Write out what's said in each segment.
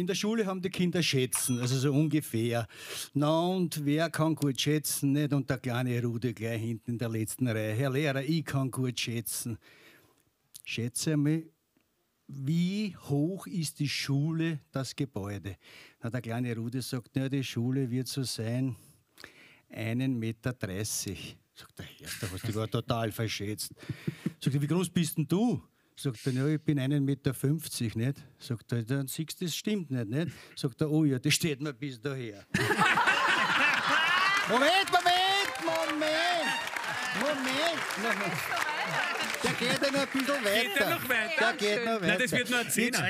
in der Schule haben die Kinder schätzen, also so ungefähr. Na, und wer kann gut schätzen, nicht? Und der kleine Rude gleich hinten in der letzten Reihe. Herr Lehrer, ich kann gut schätzen. Schätze einmal, wie hoch ist die Schule, das Gebäude? Na, der kleine Rude sagt, na, die Schule wird so sein, 1,30 Meter. Sagt der Herr, da hast du dich total verschätzt. Sagt er, wie groß bist denn du? Sagt er, ja, ich bin 1,50 Meter, nicht? Sagt er, dann siehst du, das stimmt nicht? Sagt er, oh ja, das steht mir bis daher. Moment! Der geht ja noch ein bisschen weiter. Geht der noch weiter? Der geht noch weiter. Nein, das wird nur ein Zehner.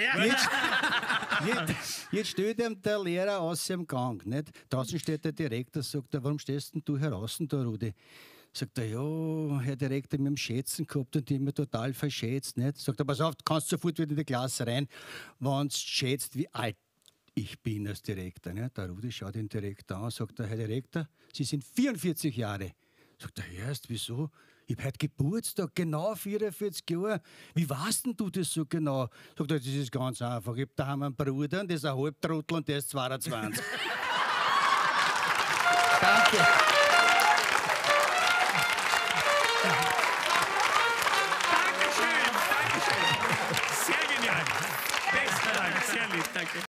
Jetzt steht ihm der Lehrer aus dem Gang. Nicht? Draußen steht der Direktor, sagt er, warum stehst denn du heraus, da, Rudi? Sagt er, ja, Herr Direktor, mit dem Schätzen gehabt und die immer total verschätzt. Nicht? Sagt er, pass auf, du kannst sofort wieder in die Klasse rein, wenn du schätzt, wie alt ich bin als Direktor. Nicht? Der Rudi schaut den Direktor an, sagt er, Herr Direktor, Sie sind 44 Jahre. Sagt er, erst, wieso? Ich habe heute Geburtstag, genau 44 Jahre. Wie weißt denn du das so genau? Sagt er, das ist ganz einfach. Ich habe daheim einen Bruder, der ist ein Halbtrottel und der ist 22. Danke.